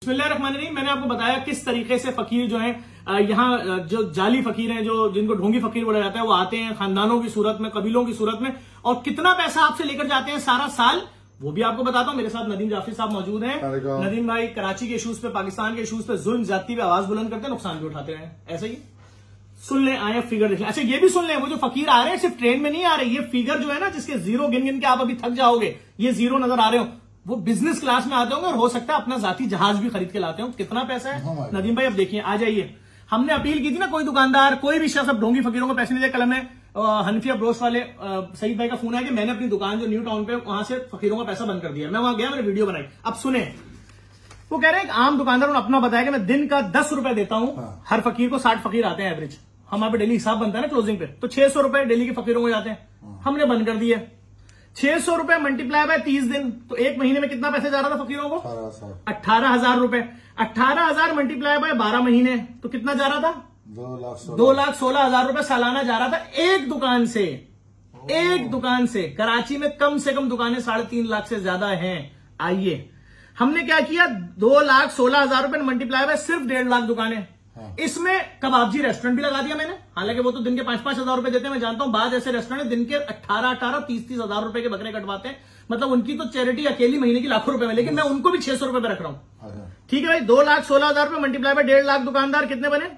बिस्मिल्लाहिर्रहमानिर्रहीम। मैंने आपको बताया किस तरीके से फकीर जो है यहाँ जो जाली फकीर हैं, जो जिनको ढोंगी फकीर बोला जाता है, वो आते हैं खानदानों की सूरत में, कबीलों की सूरत में, और कितना पैसा आपसे लेकर जाते हैं सारा साल, वो भी आपको बताता हूं। मेरे साथ नदीम जाफरी साहब मौजूद हैं। नदीम भाई कराची के इशूज पे, पाकिस्तान के इशूज पे जुल्म ज्यादती पे आवाज बुलंद करते हैं, नुकसान भी उठाते हैं। ऐसे ही सुन लें, आए फिगर देख लें। अच्छा ये भी सुन लें, वो जो फकीर आ रहे हैं सिर्फ ट्रेन में नहीं आ रहे, ये फिगर जो है ना जिसके जीरो गिन गिन के आप अभी थक जाओगे, ये जीरो नजर आ रहे हो, वो बिजनेस क्लास में आते होंगे और हो सकता है अपना जाती जहाज भी खरीद के लाते हो। कितना पैसा है नदीम भाई, अब देखिए, आ जाइए। हमने अपील की थी ना, कोई दुकानदार कोई भी शख्स अब ढोंगी फकीरों को पैसे नहीं दे। कल में हनफिया ब्रोस वाले सईद भाई का फोन आया कि मैंने अपनी दुकान जो न्यू टाउन पे, वहां से फकीरों का पैसा बंद कर दिया। मैं वहां गया, मैंने वीडियो बनाई। अब सुने, वो कह रहे हैं आम दुकानदार ने अपना बताया कि मैं दिन का 10 रुपए देता हूं हर फकीर को। 60 फकीर आते हैं एवरेज, हमारे पे डेली हिसाब बनता है ना क्लोजिंग पे, तो 600 रुपए डेली के फकीरों को जाते हैं। हमने बंद कर दिए। 600 रुपए मल्टीप्लाई बाय 30 दिन, तो एक महीने में कितना पैसे जा रहा था फकीरों को? 18,000 रुपए। 18,000 मल्टीप्लाई बाय 12 महीने, तो कितना जा रहा था? 2,16,000 रुपए सालाना जा रहा था एक दुकान से। एक दुकान से कराची में कम से कम दुकानें 3.5 लाख से ज्यादा हैं। आइए, हमने क्या किया, 2,16,000 रुपए मल्टीप्लाई बाय सिर्फ 1.5 लाख दुकानें। इसमें कबाबजी रेस्टोरेंट भी लगा दिया मैंने, हालांकि वो तो दिन के 5-5 हजार रुपए देते हैं, मैं जानता हूं। बाद ऐसे रेस्टोरेंट है दिन के 18-18, 30-30 हजार रुपए के बकरे कटवाते हैं, मतलब उनकी तो चैरिटी अकेली महीने की लाखों रुपए में, लेकिन मैं उनको भी 600 रुपए पे रख रहा हूं। ठीक है भाई, 2,16,000 रुपए मल्टीप्लाई बाय 1.5 लाख दुकानदार, कितने बने?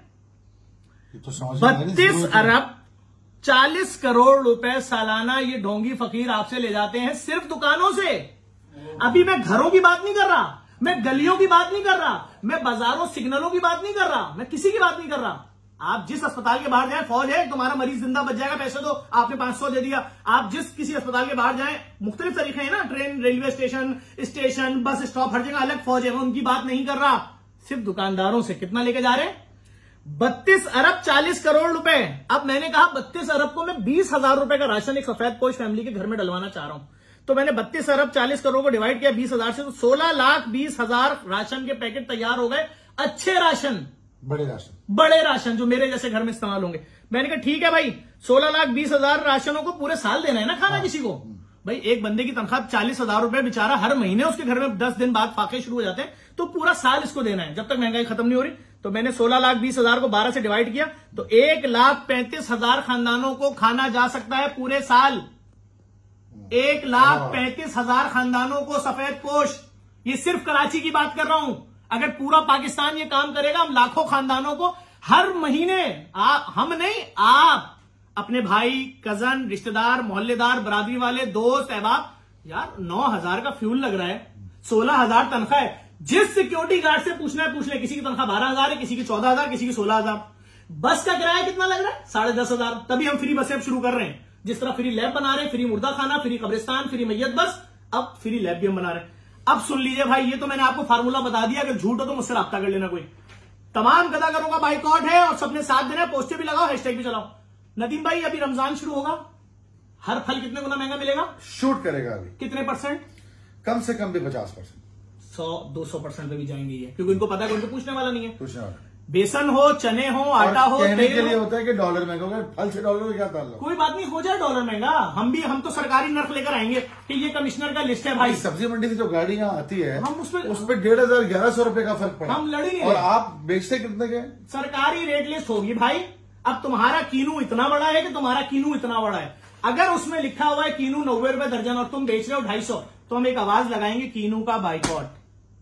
32 अरब 40 करोड़ रुपए सालाना ये ढोंगी फकीर आपसे ले जाते हैं सिर्फ दुकानों से। अभी मैं घरों की बात नहीं कर रहा, मैं गलियों की बात नहीं कर रहा, मैं बाजारों सिग्नलों की बात नहीं कर रहा, मैं किसी की बात नहीं कर रहा। आप जिस अस्पताल के बाहर जाएं, फौज है, तुम्हारा मरीज जिंदा बच जाएगा, पैसे दो, आपने 500 दे दिया। आप जिस किसी अस्पताल के बाहर जाएं, मुख्तलिफ तरीके हैं ना, train, railway station, bus stop, हर जगह अलग फौज है, मैं उनकी बात नहीं कर रहा। सिर्फ दुकानदारों से कितना लेके जा रहे हैं? 32 अरब 40 करोड़ रुपए। अब मैंने कहा 32 अरब को मैं 20,000 रुपए का राशन एक सफेद पोश फैमिली के घर में डलवाना चाह रहा हूं, तो मैंने 32 अरब 40 करोड़ को डिवाइड किया 20,000 से, तो 16,20,000 राशन के पैकेट तैयार हो गए। अच्छे राशन, बड़े राशन जो मेरे जैसे घर में इस्तेमाल होंगे। मैंने कहा ठीक है भाई, 16,20,000 राशनों को पूरे साल देना है ना खाना किसी को। भाई एक बंदे की तनख्वाह 40,000 रुपए, बेचारा हर महीने उसके घर में 10 दिन बाद फाके शुरू हो जाते हैं, तो पूरा साल इसको देना है जब तक महंगाई खत्म नहीं हो रही। तो मैंने 16,20,000 को 12 से डिवाइड किया, तो 1,35,000 खानदानों को खाना जा सकता है पूरे साल। 1,35,000 खानदानों को सफेद पोश। ये सिर्फ कराची की बात कर रहा हूं, अगर पूरा पाकिस्तान ये काम करेगा, हम लाखों खानदानों को हर महीने, हम नहीं, आप अपने भाई, कजन, रिश्तेदार, मोहल्लेदार, बरादरी वाले, दोस्त, अहबाब, यार 9,000 का फ्यूल लग रहा है, 16,000 तनख्वाह है। जिस सिक्योरिटी गार्ड से पूछना है पूछ ले, किसी की तनख्वाह 12,000 है, किसी की 14,000, किसी की 16,000। बस का किराया कितना लग रहा है? 10,500। तभी हम फ्री बसें शुरू कर रहे हैं। जिस तरह फ्री लैब बना रहे हैं, फ्री मुर्दा खाना, फ्री कब्रिस्तान, फ्री मैयत बस, अब फ्री लैब भी हम बना रहे हैं। अब सुन लीजिए भाई, ये तो मैंने आपको फार्मूला बता दिया, अगर झूठ हो तो मुझसे राब्ता कर लेना। कोई तमाम गदागरों का बाइकआउट है और सबने साथ देना है, पोस्टर भी लगाओ, हैशटैग भी चलाओ। नदीम भाई अभी रमजान शुरू होगा, हर फल कितने गुना महंगा मिलेगा? शूट करेगा अभी। कितने %? कम से कम भी 50%, 100-200% पे भी जाएंगे ये, क्योंकि उनको पता है कि उनको पूछने वाला नहीं है। पूछने वाला बेसन हो, चने हो, आटा हो, कहने के लिए होता है कि डॉलर महंगा होगा, फल से डॉलर में क्या ताल्लुक? कोई बात नहीं, हो जाए डॉलर महंगा, हम तो सरकारी नर्क लेकर आएंगे कि ये कमिश्नर का लिस्ट है भाई। सब्जी मंडी से जो गाड़ी यहाँ आती है, हम उसपे 1,500-1,100 रुपए का फर्क पड़ा। हम लड़ ही नहीं, और आप बेचते कितने के? सरकारी रेट लिस्ट होगी भाई। अब तुम्हारा कीनू इतना बड़ा है कि तुम्हारा कीनू इतना बड़ा है, अगर उसमें लिखा हुआ है कीनू 90 रुपए दर्जन और तुम बेच रहे हो 250, तो हम एक आवाज लगाएंगे, कीनू का बाइकआउट।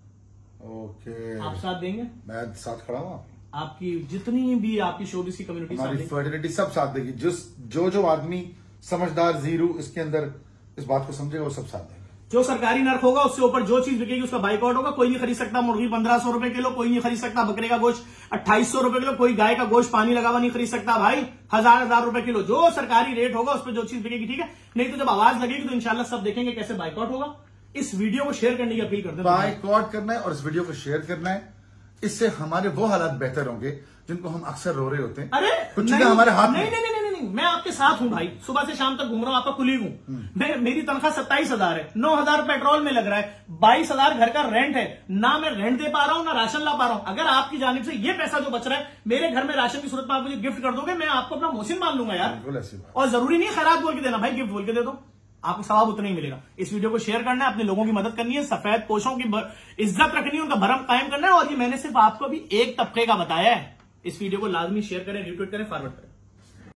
ओके, आप साथ देंगे? मैं साथ खड़ा हूँ। आपकी जितनी भी आपकी शोबिस की कम्युनिटी, हमारी फर्टिलिटी सब साथ देगी। जो आदमी समझदार, जीरो इसके अंदर इस बात को समझेगा, वो सब साथ देंगे। जो सरकारी नर्क होगा उससे ऊपर जो चीज बिकेगी उसका बाइकआउट होगा। कोई नहीं खरीद सकता मुर्गी 1,500 रुपए किलो, कोई नहीं खरीद सकता बकरे का गोश्त 2,800 रुपए किलो, कोई गाय का गोश्त पानी लगा हुआ नहीं खरीद सकता भाई 1,000 रुपए किलो। जो सरकारी रेट होगा उस पर जो चीज बिकेगी, ठीक है। नहीं तो जब आवाज लगेगी तो इंशाल्लाह सब देखेंगे कैसे बाइकआउट होगा। इस वीडियो को शेयर करने की अपील करते हैं, बाइकआउट करना है और इस वीडियो को शेयर करना है। इससे हमारे वो हालात बेहतर होंगे जिनको हम अक्सर रो रहे होते हैं। अरे कुछ चीजें हमारे हाथ में। नहीं, मैं आपके साथ हूं भाई, सुबह से शाम तक घूम रहा हूं, आपका कुलीग हूं मैं। मेरी तनख्वाह 27,000 है, 9,000 पेट्रोल में लग रहा है, 22,000 घर का रेंट है, ना मैं रेंट दे पा रहा हूं ना राशन ला पा रहा हूं। अगर आपकी जानिब से ये पैसा जो बच रहा है मेरे घर में राशन की सूरत में आप मुझे गिफ्ट कर दोगे, मैं आपको अपना मोहसिन मान लूंगा यार। और जरूरी नहीं खैरात बोल के देना भाई, गिफ्ट बोल के दे दो। आपको सवाब उतना ही मिलेगा। इस वीडियो को शेयर करना है, अपने लोगों की मदद करनी है, सफेद पोशों की इज्जत रखनी है, उनका भरम कायम करना है। और ये मैंने सिर्फ आपको भी एक तबके का बताया है। इस वीडियो को लाजमी शेयर करें, रिट्वीट करें, फॉरवर्ड करें।